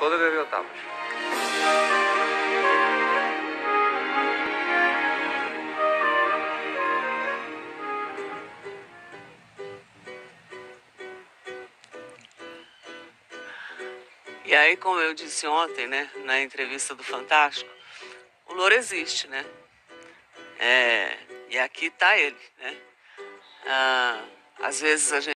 podregotamos. E aí, como eu disse ontem, né, na entrevista do Fantástico, o louro existe, né? E aqui tá ele, né? Às vezes a gente